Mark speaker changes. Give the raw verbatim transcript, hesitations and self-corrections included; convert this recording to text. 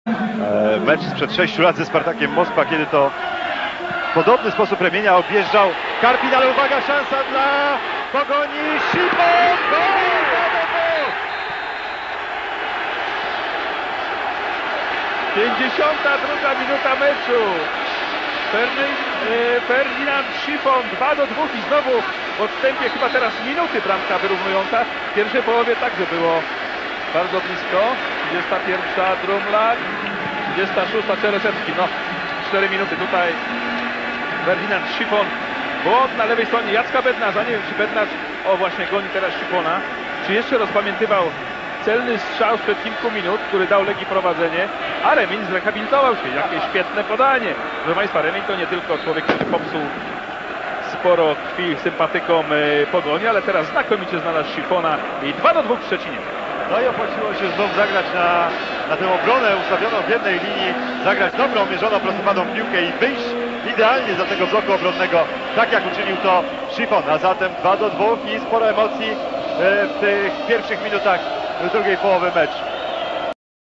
Speaker 1: Mecz sprzed sześciu lat ze Spartakiem Moskwa, kiedy to w podobny sposób ramienia objeżdżał Karpin, ale uwaga, szansa dla Pogoni, Szipon, gol!
Speaker 2: pięćdziesiąta druga minuta meczu. Ferdynand Szipon, dwa do dwóch i znowu w odstępie chyba teraz minuty bramka wyrównująca. W pierwszej połowie także było bardzo blisko. trzydziesta pierwsza Drumlak, trzydziesta szósta Czeresewski. No, cztery minuty tutaj. Ferdynand Szipon, błąd na lewej stronie Jacka Bednarza. Nie wiem, czy Bednarz, o właśnie, goni teraz Szipona. Czy jeszcze rozpamiętywał celny strzał sprzed kilku minut, który dał Legii prowadzenie, a Remień zrehabilitował się. Jakie świetne podanie. Proszę Państwa, Remień to nie tylko człowiek, który popsuł sporo krwi sympatykom Pogoni, ale teraz znakomicie znalazł Szipona i dwa do dwóch w Szczecinie.
Speaker 1: No i opłaciło się znów zagrać na, na tę obronę ustawioną w jednej linii, zagrać dobrą, mierzoną, prostopadłą piłkę i wyjść idealnie za tego bloku obronnego, tak jak uczynił to Szipon. A zatem dwa do dwóch i sporo emocji w tych pierwszych minutach drugiej połowy meczu.